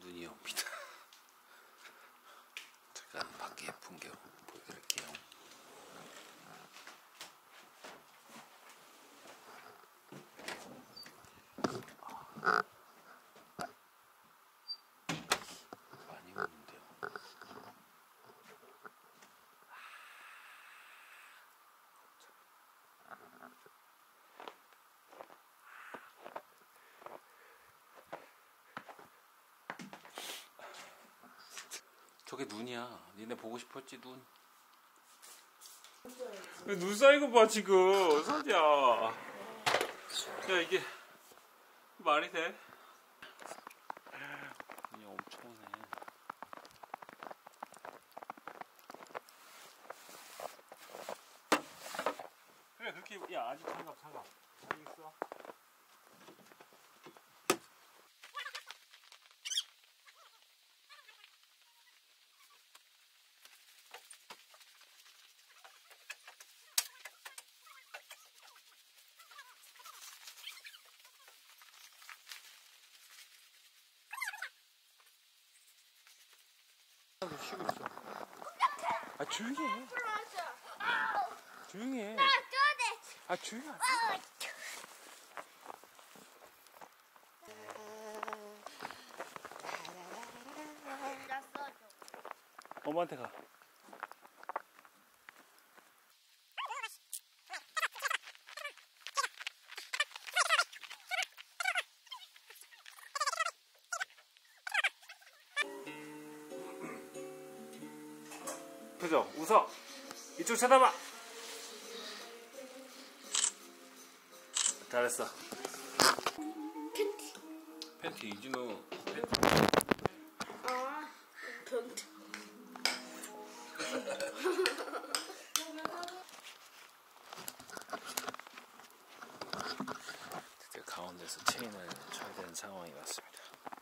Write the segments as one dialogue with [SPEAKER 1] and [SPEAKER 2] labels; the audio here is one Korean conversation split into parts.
[SPEAKER 1] 눈이 옵니다. 잠깐 밖에 풍경 보여드릴게요. 많이 오는데요. 저게 눈이야. 니네 보고 싶었지 눈. 눈 쌓이고 봐 지금 서지야. 야 이게 말이 돼? 눈이 엄청 오네. 그래 그렇게. 야 아직 장갑 여기 있어. 쉬고 있어. 아 조용히 해. 조용히 해. 아 조용히 해. 엄마한테 가. 그죠? 웃어. 이쪽 쳐다봐. 잘했어. 팬티 이진우 팬티.
[SPEAKER 2] 아, 팬티.
[SPEAKER 1] 드디어 가운데서 체인을 쳐야 되는 상황이 왔습니다.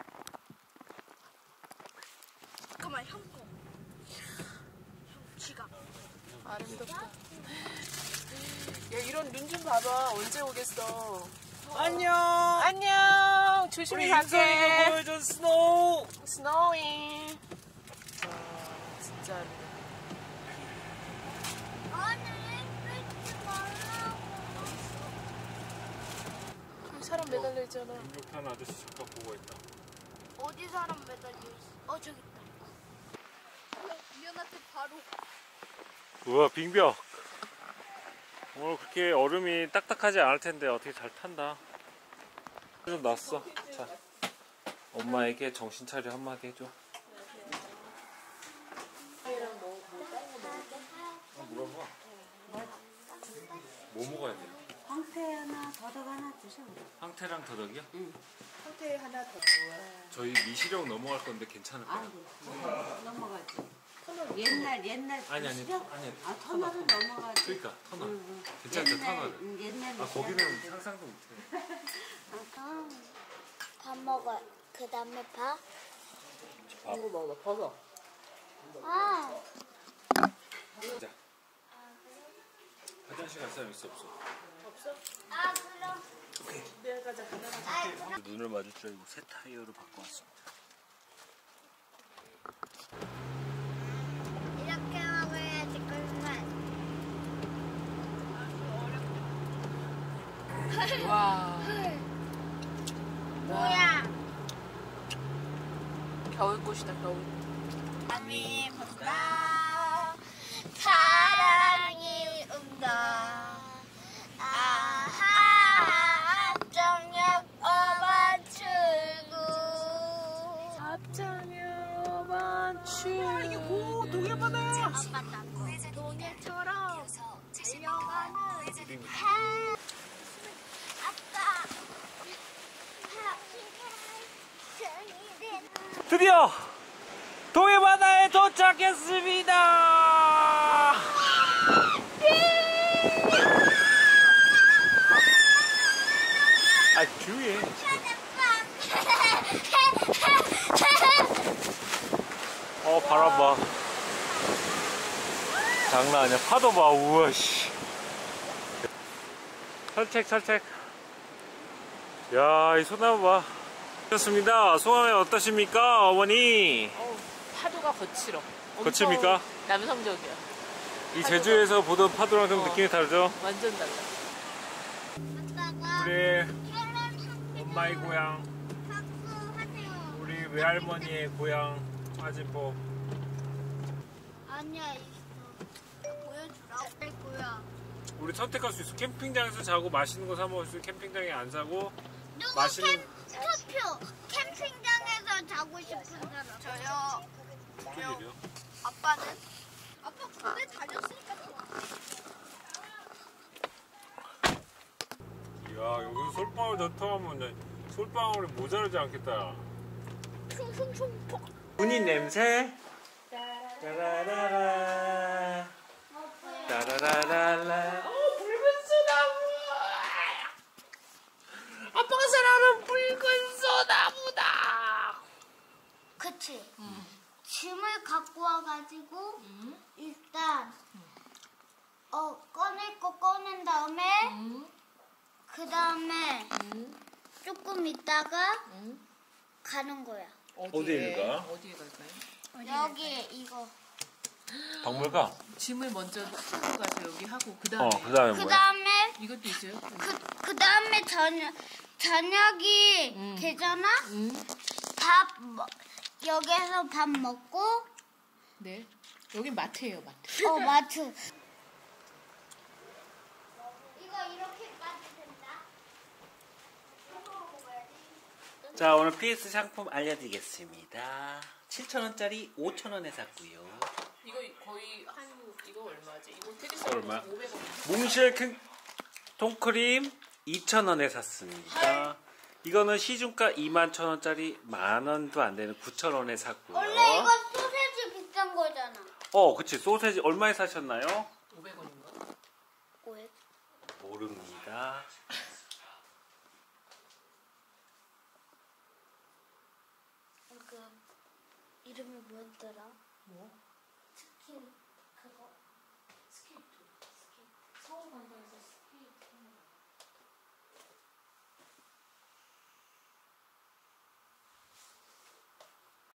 [SPEAKER 2] 잠깐만, 형 거. 형 지갑. 아름답다. 야, 이런 눈 좀 봐봐. 언제 오겠어.
[SPEAKER 1] 안녕.
[SPEAKER 2] 안녕. 조심히
[SPEAKER 1] 우리 인성이가
[SPEAKER 2] 갈게.
[SPEAKER 1] 보여준 스노우.
[SPEAKER 2] 스노잉. 진짜 아름답다. 사람 매달려 있잖아.
[SPEAKER 1] 김격탄 아저씨 잠깐 보고 있다.
[SPEAKER 3] 어디 사람 매달려 있어? 저기 있다. 미연한테 바로.
[SPEAKER 1] 우와 빙벽. 오늘 그렇게 얼음이 딱딱하지 않을 텐데 어떻게 잘 탄다. 좀 났어. 자, 엄마에게 정신 차려 한마디 해줘. 물어봐. 뭐 먹어야 돼?
[SPEAKER 4] 황태 하나, 더덕 하나 주셔.
[SPEAKER 1] 황태랑 더덕이요?
[SPEAKER 4] 응.
[SPEAKER 2] 상태 하나 더.
[SPEAKER 1] 저희 미시령 넘어갈 건데 괜찮을까요?
[SPEAKER 4] 아이고, 넘어가지. 옛날
[SPEAKER 1] 아니
[SPEAKER 4] 시력?
[SPEAKER 1] 아니.
[SPEAKER 4] 아, 터널은 넘어가지.
[SPEAKER 1] 그러니까 터널.
[SPEAKER 4] 응.
[SPEAKER 1] 괜찮죠
[SPEAKER 4] 옛날,
[SPEAKER 1] 터널은.
[SPEAKER 4] 옛날
[SPEAKER 1] 아 거기는 상상도 못해.
[SPEAKER 3] 밥 먹어. 그 다음에 밥.
[SPEAKER 2] 이거 먹어, 버섯.
[SPEAKER 3] 아,
[SPEAKER 1] 자. 화장실 갈 사람 있어 없어?
[SPEAKER 2] 없어?
[SPEAKER 3] 아 그럼.
[SPEAKER 1] 오케이.
[SPEAKER 2] 내가 가자.
[SPEAKER 1] 눈을 맞을 줄 알고 새 타이어를 바꿔 왔습니다.
[SPEAKER 3] 이렇게 먹어야지 꿀맛.
[SPEAKER 2] 와.
[SPEAKER 3] 뭐야?
[SPEAKER 2] 겨울꽃이다, 겨울.
[SPEAKER 3] 밤이 본다. 사랑이 온다. 아하, 저녁 어반 출구.
[SPEAKER 2] 앞장에 어반 출구. 이게 뭐, 동해바다야.
[SPEAKER 3] 동해처럼 달려가는 해. 아빠.
[SPEAKER 1] 드디어 동해바다에 도착했습니다. 아 주위에 바람 봐. 장난 아니야. 파도 봐. 우와 씨. 설책. 야 이 소나무 봐. 좋습니다. 소감이 어떠십니까, 어머니?
[SPEAKER 2] 파도가 거칠어. 엄청
[SPEAKER 1] 거칩니까?
[SPEAKER 2] 남성적이야.
[SPEAKER 1] 이 제주에서 보던 파도랑 좀 느낌이 다르죠?
[SPEAKER 2] 완전 달라.
[SPEAKER 1] 우리 엄마의 고향,
[SPEAKER 3] 박수하세요.
[SPEAKER 1] 우리 외할머니의 고향 화진포.
[SPEAKER 3] 아니야, 있어. 보여주라. 거야.
[SPEAKER 1] 우리 선택할 수 있어. 캠핑장에서 자고 맛있는 거 사 먹을 수 있어. 캠핑장에 안 자고
[SPEAKER 3] 누구
[SPEAKER 1] 맛있는-
[SPEAKER 3] 투표. 캠핑장에서 자고 싶은 사람. 저요.
[SPEAKER 1] 무슨 일이야?
[SPEAKER 3] 아빠는? 아빠 군대 다녔으니까 좋아.
[SPEAKER 1] 이야, 여기서 솔방울 전통하면 솔방울이 모자르지 않겠다.
[SPEAKER 3] 퉁퉁퉁 폭.
[SPEAKER 1] 군인 냄새. 따라라라. 따라라라.
[SPEAKER 2] 붉은 소나무. 아빠가 사랑하는 붉은 소나무다.
[SPEAKER 3] 그치. 짐을 갖고 와가지고 일단 꺼낼 거 꺼낸 다음에 그 다음에 조금 있다가 가는 거야.
[SPEAKER 1] 어디에 가?
[SPEAKER 2] 어디에 갈까요?
[SPEAKER 3] 여기 이거.
[SPEAKER 1] 박물관?
[SPEAKER 2] 짐을 먼저 싣고 가서 여기 하고 그 다음에
[SPEAKER 1] 그 다음에
[SPEAKER 3] 그
[SPEAKER 1] 뭐야?
[SPEAKER 3] 다음에
[SPEAKER 2] 이것도 있어요?
[SPEAKER 3] 그 다음에 저녁이 되잖아. 여기서 밥 먹고
[SPEAKER 2] 네. 여긴 마트예요, 마트.
[SPEAKER 3] 마트. 이거 이렇게까지 된다.
[SPEAKER 5] 자, 오늘 PS 상품 알려드리겠습니다. 7,000원짜리 5,000원에 샀고요.
[SPEAKER 2] 이거 거의 이거 얼마지? 이거 되게
[SPEAKER 1] 얼마?
[SPEAKER 2] 500원.
[SPEAKER 1] 몽쉘 통크림 2,000원에 샀습니다. 이거는 시중가 21,000원짜리 만원도 안 되는 9,000원에 샀고요.
[SPEAKER 3] 원래 이거 소세지 비싼 거잖아.
[SPEAKER 1] 그치. 소세지 얼마에 사셨나요?
[SPEAKER 2] 500원인가?
[SPEAKER 3] 왜?
[SPEAKER 5] 모릅니다.
[SPEAKER 3] 그 이름이 뭐였더라?
[SPEAKER 2] 뭐?
[SPEAKER 3] 스킨 그거. 스킨. 서울관